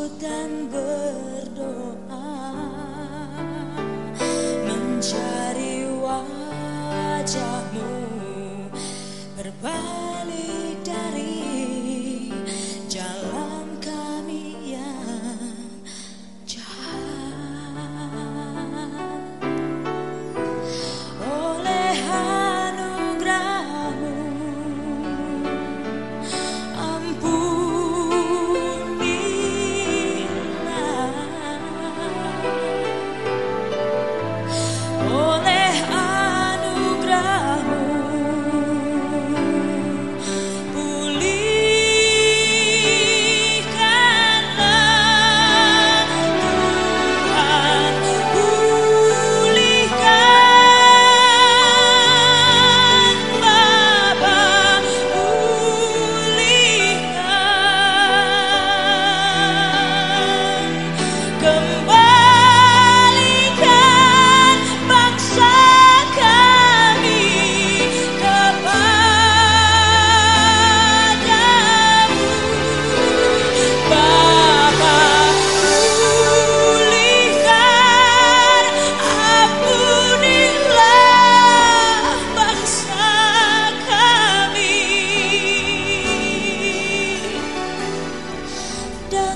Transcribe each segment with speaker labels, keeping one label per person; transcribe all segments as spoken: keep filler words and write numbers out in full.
Speaker 1: sujud dan berdoa, mencari wajahmu, berbalik dari jalan kami yang jahat. Oleh anugerah-Mu ampunilah, oleh anugerah-Mu pulihkanlah Tuhan, pulihkan Bapa, pulihkan, kembalikan bangsa kami kepadamu. Bapa, pulihkan, ampunilah bangsa kami, dan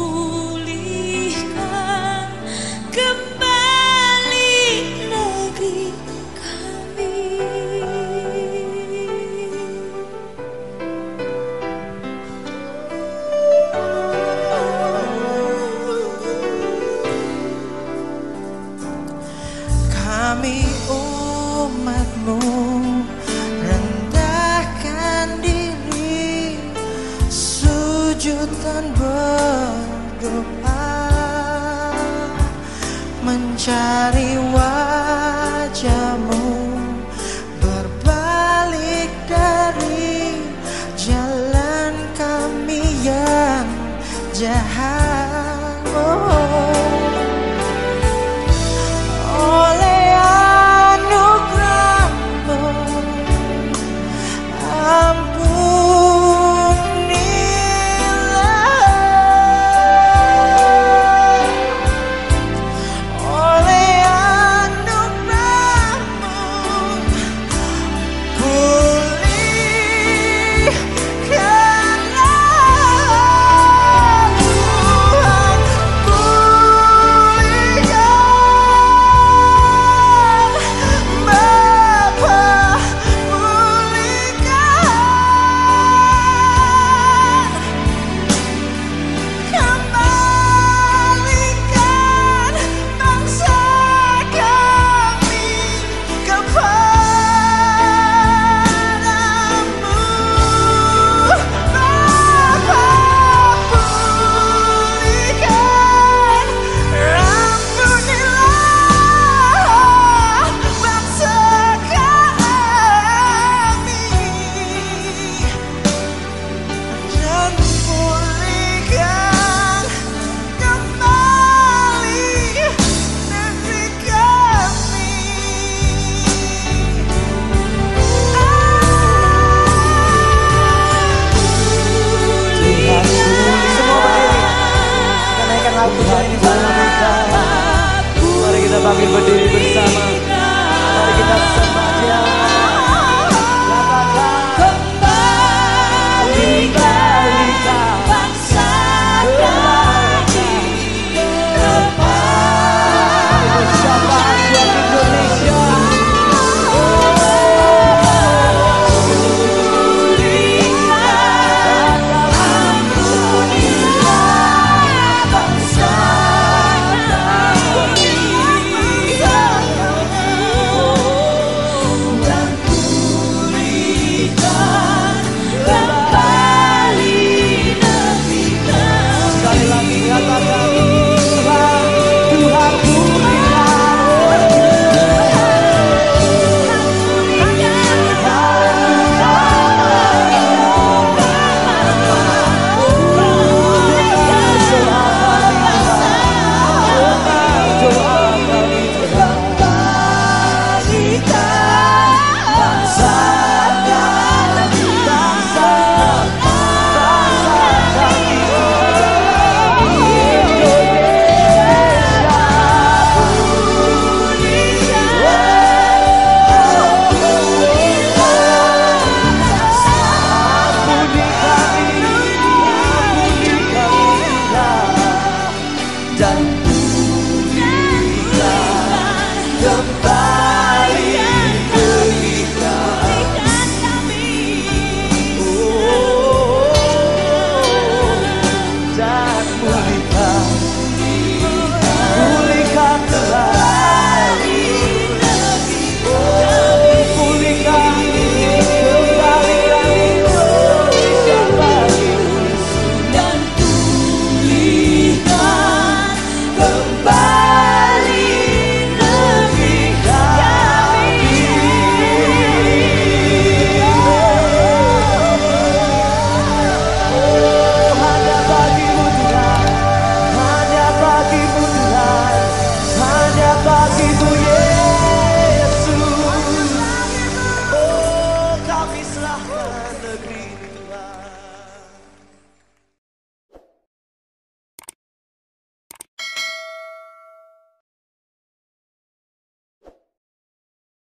Speaker 1: pulihkan kembali negeri kami.
Speaker 2: Kami umat-Mu rendahkan diri, sujud dan berdoa, mencari wajah-Mu, berbalik dari jalan kami yang jahat. Oh. Oleh anugerah-Mu ampunilah, oleh anugerah-Mu pulihkanlah Tuhan, pulihkan Bapa, pulihkan, kembalikan bangsa kami kepadamu. Bapa, pulihkan, ampunilah bangsa kami, dan pulihkan kembali negeri kami.
Speaker 3: Semua berdiri, kita naikkan lagu ini bersama kita. Mari kita panggil berdiri bersama. Mari kita sembah Dia. Kembalikan
Speaker 1: Bangsa kami
Speaker 3: bersama rakyat Indonesia.
Speaker 1: bangsa kami.
Speaker 3: dan pulihkan kembali pulihkan oh, dan pulihkan